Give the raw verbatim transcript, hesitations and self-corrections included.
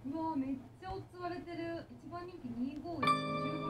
うわめっちゃオッズ割れてる。一番人気にひゃくごじゅうご